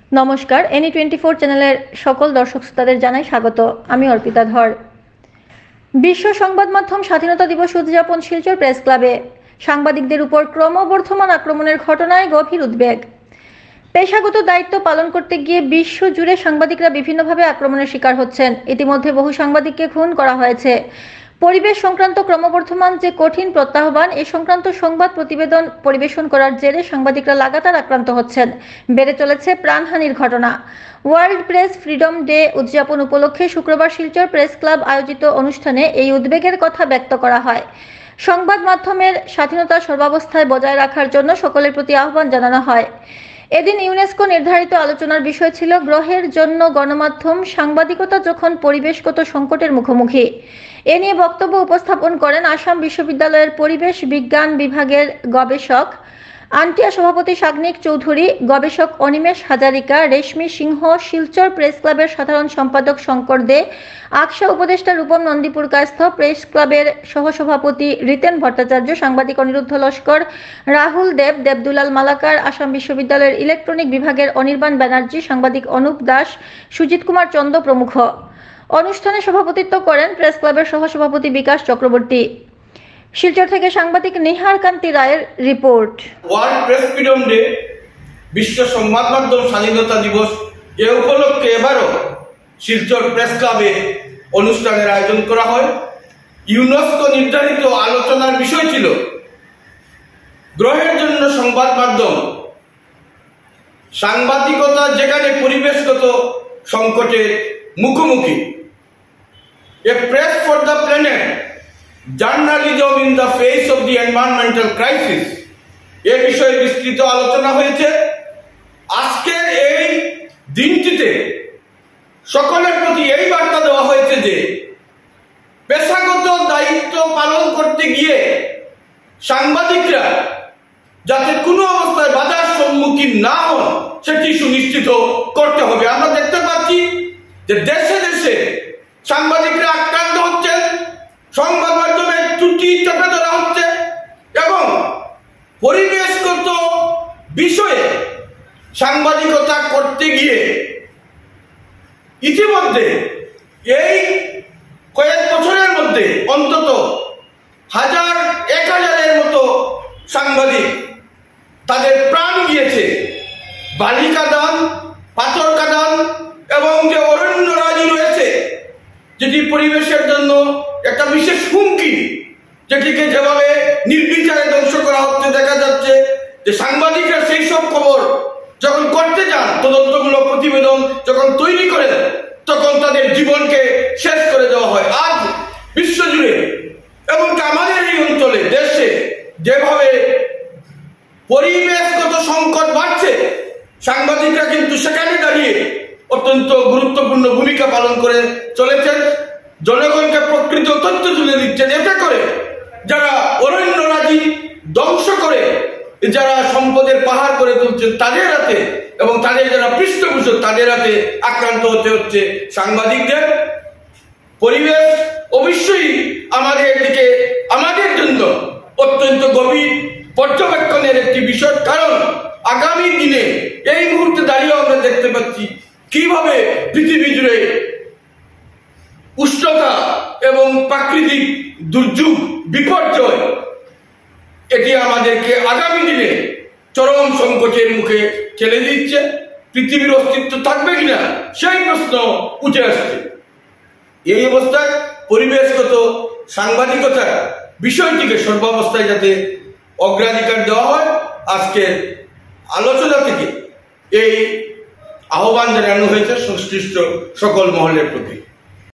নমস্কার, NE24 চ্যানেলের সকল দর্শক শ্রোতাদের জানাই স্বাগত। আমি অর্পিতা ধর। বিশ্ব সংবাদ মাধ্যম স্বাধীনতা দিবস উদযাপন শিলচর প্রেস ক্লাবে। সাংবাদিকদের উপর ক্রমবর্ধমান আক্রমণের ঘটনায় গভীর উদ্বেগ। পেশাগত দায়িত্ব পালন করতে গিয়ে বিশ্ব জুড়ে সাংবাদিকরা বিভিন্নভাবে আক্রমণের শিকার হচ্ছেন। ইতিমধ্যে বহু সাংবাদিককে খুন করা হয়েছে। পরিবেশ সংক্রান্ত ক্রমবর্ধমান যে কঠিন প্রত্যাহ্বান, এই সংক্রান্ত সংবাদ প্রতিবেদন পরিবেশন করার জেরে সাংবাদিকরা লাগাতার আক্রান্ত হচ্ছেন। বেড়ে চলেছে প্রাণহানির ঘটনা। ওয়ার্ল্ড প্রেস ফ্রিডম ডে উদযাপন উপলক্ষে শুক্রবার শিলচর প্রেস ক্লাব আয়োজিত অনুষ্ঠানে এই উদ্বেগের কথা ব্যক্ত করা হয়। সংবাদ মাধ্যমের স্বাধীনতা সর্বাবস্থায় বজায় রাখার জন্য সকলের প্রতি আহ্বান জানানো হয়। এদিন ইউনেস্কো নির্ধারিত আলোচনার বিষয় ছিল গ্রহের জন্য গণমাধ্যম, সাংবাদিকতা যখন পরিবেশগত সংকটের মুখোমুখি। এ নিয়ে বক্তব্য উপস্থাপন করেন আসাম বিশ্ববিদ্যালয়ের পরিবেশ বিজ্ঞান বিভাগের গবেষক আন্টিয়া সভাপতি সাগ্নিক চৌধুরী, গবেষক অনিমেষ হাজারিকা, রেশমি সিংহ, শিলচর প্রেস ক্লাবের সাধারণ সম্পাদক শঙ্কর দে, আকশা উপদেষ্টা রূপম নন্দীপুর কায়স্থ, প্রেস ক্লাবের সহসভাপতি রিতেন ভট্টাচার্য, সাংবাদিক অনিরুদ্ধ লস্কর, রাহুল দেব, দেবদুলাল মালাকার, আসাম বিশ্ববিদ্যালয়ের ইলেকট্রনিক বিভাগের অনির্বাণ ব্যানার্জি, সাংবাদিক অনুপ দাস, সুজিত কুমার চন্দ প্রমুখ। অনুষ্ঠানে সভাপতিত্ব করেন প্রেস ক্লাবের সহসভাপতি বিকাশ চক্রবর্তী। শিলচর থেকে সাংবাদিক নিহার কান্তি রায়ের রিপোর্ট। ওয়ার্ল্ড প্রেস ফ্রিডম ডে, বিশ্ব সংবাদ মাধ্যম স্বাধীনতা দিবস, এ উপলক্ষে এবারও শিলচর প্রেস ক্লাবে অনুষ্ঠানের আয়োজন করা হয়। ইউনেস্কো নির্ধারিত আলোচনার বিষয় ছিল গ্রহের জন্য সংবাদ মাধ্যম, সাংবাদিকতা যেখানে পরিবেশগত সংকটের মুখোমুখি। A press for the planet, journalism in the face of the environmental crisis, এ বিষয়ে বিস্তৃত আলোচনা হয়েছে। আজকের এই দিনটিতে সকলের প্রতি এই বার্তা দেওয়া হয়েছে যে পেশাগত দায়িত্ব পালন করতে গিয়ে সাংবাদিকরা যাতে কোনো অবস্থায় বাধার সম্মুখীন না হন সেটি সুনিশ্চিত করতে হবে। আমরা দেখতে পাচ্ছি যে দেশে দেশে সাংবাদিকরা আক্রান্ত হচ্ছেন, সংবাদ মাধ্যমের ত্রুটি চেপে ধরা হচ্ছে এবং পরিবেশগত বিষয়ে সাংবাদিকতা করতে গিয়ে ইতিমধ্যে এই কয়েক বছরের মধ্যে অন্তত 1000-1000-এর মতো সাংবাদিক তাদের প্রাণ গিয়েছে। বালিকা দান, পাথর কাদান এবং যে অরণ্যরাজি রয়েছে, যেটি পরিবেশের জন্য একটা বিশেষ হুমকি, যেটিকে যেভাবে নির্বিচারে ধ্বংস করা হচ্ছে, দেখা যাচ্ছে যে সাংবাদিকরা সেই সব খবর যখন করতে যান, তদন্তমূলক প্রতিবেদন যখন তৈরি করেন, তখন তাদের জীবনকে শেষ করে দেওয়া হয়। আজ বিশ্বজুড়ে এমনকি আমাদের এই অঞ্চলে, দেশে যেভাবে পরিবেশগত সংকট বাড়ছে, সাংবাদিকরা কিন্তু সেখানে দাঁড়িয়ে অত্যন্ত গুরুত্বপূর্ণ ভূমিকা পালন করে চলেছেন। জনগণকে প্রকৃত তথ্য তুলে দিচ্ছেন। এতে করে যারা অরণ্যরাজি ধ্বংস করে, যারা সম্পদের পাহাড় করে তুলছেন তাদের হাতে এবং তাদের যারা পৃষ্ঠপোষক তাদের হাতে আক্রান্ত হতে হচ্ছে সাংবাদিকদের। পরিবেশ অবশ্যই আমাদের দিকে, আমাদের জন্য অত্যন্ত গভীর পর্যবেক্ষণের একটি বিষয়। কারণ আগামী দিনে এই মুহূর্তে দাঁড়িয়ে আমরা দেখতে পাচ্ছি কিভাবে পৃথিবী জুড়ে উষ্ণতা এবং প্রাকৃতিক দুর্যোগ, বিপর্যয়, এটি আমাদেরকে আগামী দিনে চরম সংকটের মুখে ঠেলে দিচ্ছে। পৃথিবীর অস্তিত্ব থাকবে কিনা সেই প্রশ্ন উঠে আসছে। এই অবস্থায় পরিবেশগত সাংবাদিকতা বিষয়টিকে সর্বাবস্থায় যাতে অগ্রাধিকার দেওয়া হয়, আজকের আলোচনা থেকে এই আহ্বান জানানো হয়েছে সংশ্লিষ্ট সকল মহলের প্রতি।